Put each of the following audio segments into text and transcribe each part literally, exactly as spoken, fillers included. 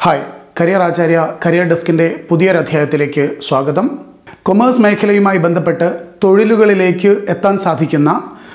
Hi, career Acharya career ഡെസ്കിൻ്റെ പുതിയൊരു അധ്യായത്തിലേക്ക് സ്വാഗതം. കൊമേഴ്സ് മേഖലയുമായി ബന്ധപ്പെട്ട് തൊഴിലുകളിലേക്ക് എത്താൻ സാധിക്കുന്ന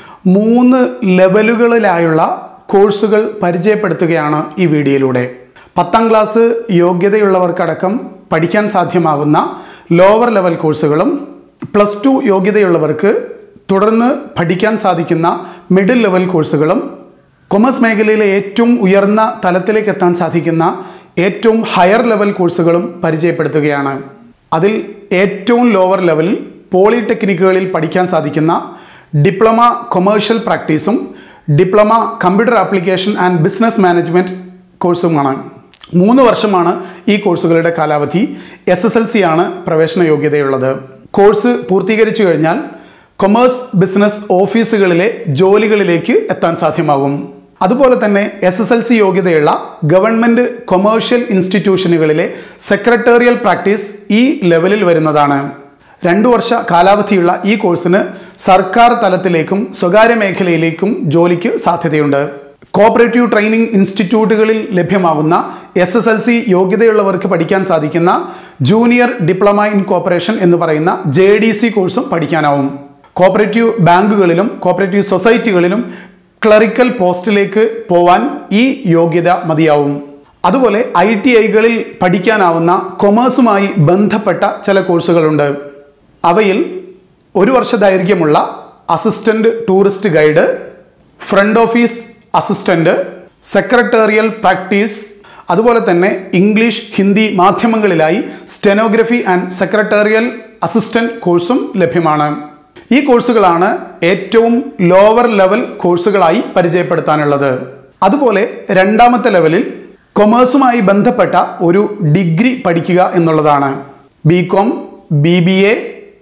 മൂന്ന് ലെവലുകളിലായുള്ള കോഴ്സുകൾ പരിചയപ്പെടുത്തുകയാണ് ഈ വീഡിയോയിലൂടെ. പത്താം ക്ലാസ് യോഗ്യതയുള്ളവർക്കടക്കം പഠിക്കാൻ സാധ്യമാകുന്ന ലോവർ ലെവൽ കോഴ്സുകളും പ്ലസ് ടു യോഗ്യതയുള്ളവർക്ക് തുടർന്ന് പഠിക്കാൻ സാധിക്കുന്ന മിഡിൽ ലെവൽ കോഴ്സുകളും കൊമേഴ്സ് മേഖലയിലെ ഏറ്റവും ഉയർന്ന തലത്തിലേക്ക് എത്താൻ സാധിക്കുന്ന ഏറ്റവും ഹയർ ലെവൽ കോഴ്സുകളും പരിചയപ്പെടുത്തുകയാണ്. അതിൽ ഏറ്റവും ലോവർ ലെവലിൽ പോളിടെക്നിക്കുകളിൽ പഠിക്കാൻ സാധിക്കുന്ന ഡിപ്ലോമ കൊമേഴ്ഷ്യൽ പ്രാക്ടീസും diploma computer application and business management കോഴ്സുമാണ്. മൂന്ന് വർഷമാണ് ഈ കോഴ്സുകളുടെ കാലാവധി. എസ് എസ് എൽ സി ആണ് പ്രവേശന യോഗ്യതയുള്ളത്. കോഴ്സ് പൂർത്തീകരിച്ചു കഴിഞ്ഞാൽ കൊമേഴ്സ് ബിസിനസ് ഓഫീസുകളിലെ ജോലികളിലേക്ക് എത്താൻ സാധ്യമാകും. അതുപോലെ തന്നെ എസ് എസ് എൽ സി യോഗ്യതയുള്ള ഗവൺമെൻറ് കൊമേഴ്ഷ്യൽ ഇൻസ്റ്റിറ്റ്യൂഷനുകളിലെ സെക്രട്ടേറിയൽ പ്രാക്ടീസ് ഈ ലെവലിൽ വരുന്നതാണ്. രണ്ടു വർഷ കാലാവധിയുള്ള ഈ കോഴ്സിന് സർക്കാർ തലത്തിലേക്കും സ്വകാര്യ മേഖലയിലേക്കും ജോലിക്ക് സാധ്യതയുണ്ട്. കോപ്പറേറ്റീവ് ട്രെയിനിങ് ഇൻസ്റ്റിറ്റ്യൂട്ടുകളിൽ ലഭ്യമാകുന്ന എസ് എസ് എൽ സി യോഗ്യതയുള്ളവർക്ക് പഠിക്കാൻ സാധിക്കുന്ന ജൂനിയർ ഡിപ്ലോമ ഇൻ കോപ്പറേഷൻ എന്ന് പറയുന്ന ജെ ഡി സി കോഴ്സും പഠിക്കാനാവും. കോപ്പറേറ്റീവ് ബാങ്കുകളിലും കോപ്പറേറ്റീവ് സൊസൈറ്റികളിലും ക്ലറിക്കൽ പോസ്റ്റിലേക്ക് പോവാൻ ഈ യോഗ്യത മതിയാവും. അതുപോലെ ഐ ടി ഐകളിൽ പഠിക്കാനാവുന്ന കൊമേഴ്സുമായി ബന്ധപ്പെട്ട ചില കോഴ്സുകളുണ്ട്. അവയിൽ ഒരു വർഷ ദൈർഘ്യമുള്ള assistant tourist guide, front office assistant, secretarial practice, അതുപോലെ തന്നെ ഇംഗ്ലീഷ് ഹിന്ദി മാധ്യമങ്ങളിലായി സ്റ്റെനോഗ്രഫി ആൻഡ് സെക്രട്ടേറിയൽ അസിസ്റ്റന്റ് കോഴ്സും ലഭ്യമാണ്. ഈ കോഴ്സുകളാണ് ഏറ്റവും ലോവർ ലെവൽ കോഴ്സുകളായി പരിചയപ്പെടുത്താനുള്ളത്. അതുപോലെ രണ്ടാമത്തെ ലെവലിൽ കൊമേഴ്സുമായി ബന്ധപ്പെട്ട ഒരു ഡിഗ്രി പഠിക്കുക എന്നുള്ളതാണ്. B com, B B A,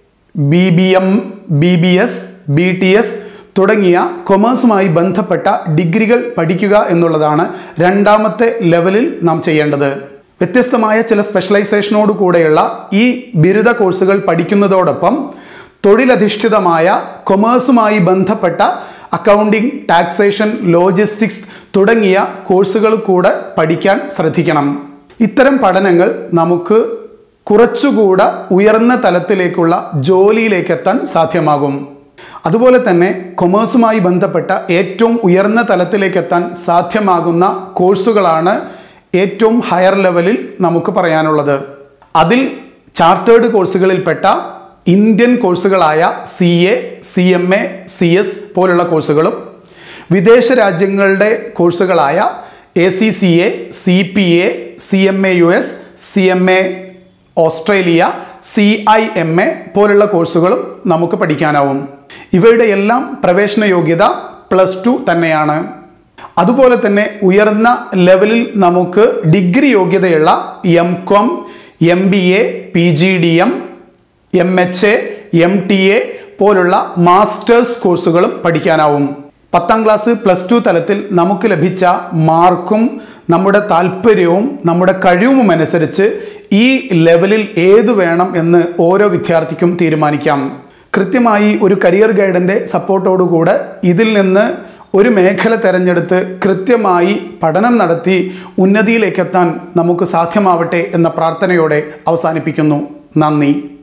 B B M, B B S, B T S തുടങ്ങിയ കൊമേഴ്സുമായി ബന്ധപ്പെട്ട ഡിഗ്രികൾ പഠിക്കുക എന്നുള്ളതാണ് രണ്ടാമത്തെ ലെവലിൽ നാം ചെയ്യേണ്ടത്. വ്യത്യസ്തമായ ചില സ്പെഷ്യലൈസേഷനോട് കൂടെയുള്ള ഈ ബിരുദ കോഴ്സുകൾ പഠിക്കുന്നതോടൊപ്പം തൊഴിലധിഷ്ഠിതമായ കൊമേഴ്സുമായി ബന്ധപ്പെട്ട അക്കൗണ്ടിംഗ്, ടാക്സേഷൻ, ലോജിസ്റ്റിക്സ് തുടങ്ങിയ കോഴ്സുകൾ കൂടെ പഠിക്കാൻ ശ്രദ്ധിക്കണം. ഇത്തരം പഠനങ്ങൾ നമുക്ക് കുറച്ചുകൂടെ ഉയർന്ന തലത്തിലേക്കുള്ള ജോലിയിലേക്ക് എത്താൻ സാധ്യമാകും. അതുപോലെ തന്നെ കൊമേഴ്സുമായി ബന്ധപ്പെട്ട ഏറ്റവും ഉയർന്ന തലത്തിലേക്ക് എത്താൻ സാധ്യമാകുന്ന കോഴ്സുകളാണ് ഏറ്റവും ഹയർ ലെവലിൽ നമുക്ക് പറയാനുള്ളത്. അതിൽ ചാർട്ടേഡ് കോഴ്സുകളിൽപ്പെട്ട ഇന്ത്യൻ കോഴ്സുകളായ C A, C M A, C S പോലുള്ള കോഴ്സുകളും വിദേശ രാജ്യങ്ങളുടെ കോഴ്സുകളായ A C C A, C P A, C M A U S, C M A Australia, C I M A പോലുള്ള കോഴ്സുകളും നമുക്ക് പഠിക്കാനാവും. ഇവയുടെ എല്ലാം പ്രവേശന യോഗ്യത പ്ലസ് ടു തന്നെയാണ്. അതുപോലെ തന്നെ ഉയർന്ന ലെവലിൽ നമുക്ക് ഡിഗ്രി യോഗ്യതയുള്ള M com, M B A, P G D M, M H A, M T A പോലുള്ള മാസ്റ്റേഴ്സ് കോഴ്സുകളും പഠിക്കാനാവും. പത്താം ക്ലാസ് പ്ലസ് ടു തലത്തിൽ നമുക്ക് ലഭിച്ച മാർക്കും നമ്മുടെ താല്പര്യവും നമ്മുടെ കഴിവും അനുസരിച്ച് ഈ ലെവലിൽ ഏതു വേണം എന്ന് ഓരോ വിദ്യാർത്ഥിക്കും തീരുമാനിക്കാം. കൃത്യമായി ഒരു കരിയർ ഗൈഡൻ്റെ സപ്പോർട്ടോടുകൂടെ ഇതിൽ നിന്ന് ഒരു മേഖല തിരഞ്ഞെടുത്ത് കൃത്യമായി പഠനം നടത്തി ഉന്നതിയിലേക്കെത്താൻ നമുക്ക് സാധ്യമാവട്ടെ എന്ന പ്രാർത്ഥനയോടെ അവസാനിപ്പിക്കുന്നു. നന്ദി.